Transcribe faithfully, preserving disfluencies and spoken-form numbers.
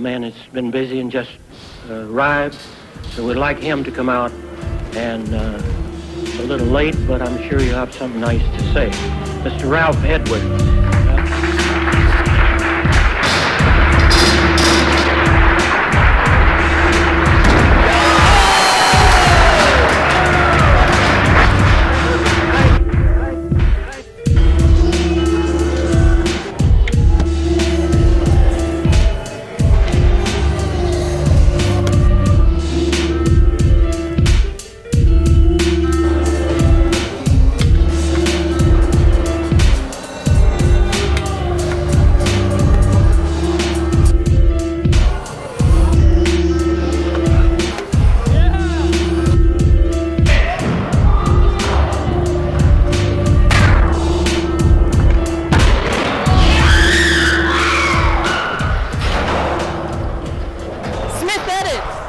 man has been busy and just uh, arrived, so we'd like him to come out, and uh, it's a little late, but I'm sure you'll have something nice to say. Mister Ralph Edwards. Edit.